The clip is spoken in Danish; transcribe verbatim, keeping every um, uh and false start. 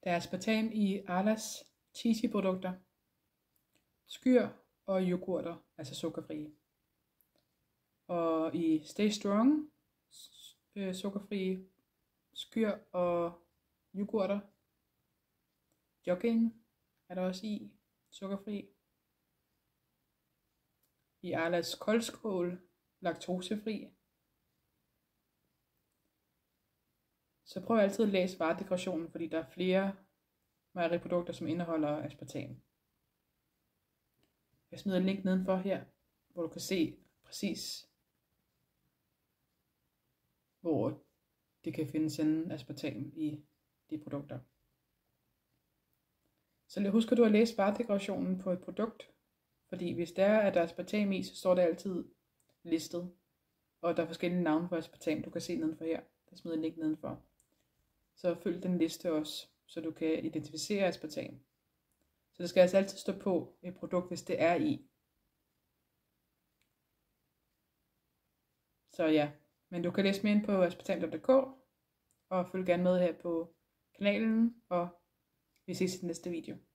Der er aspartam i Arlas cheesy-produkter, skyr og yoghurter, altså sukkerfrie. Og i Stay Strong, øh, sukkerfrie skyr og yoghurter. Jogging er der også i, sukkerfri. I Arlas koldskål, laktosefri. Så prøv altid at læse varedeklarationen, fordi der er flere mejeriprodukter, som indeholder aspartam. Jeg smider en link nedenfor her, hvor du kan se præcis, hvor det kan findes en aspartam i de produkter. Så husk at du har læst varedeklarationen på et produkt, fordi hvis der er, at der er aspartam i, så står det altid listet. Og der er forskellige navne på aspartam, du kan se nedenfor her. Der smider en link nedenfor. Så følg den liste også, så du kan identificere aspartam. Så det skal altså altid stå på et produkt, hvis det er i. Så ja, men du kan læse mere ind på aspartam punktum d k, og følg gerne med her på kanalen, og vi ses i den næste video.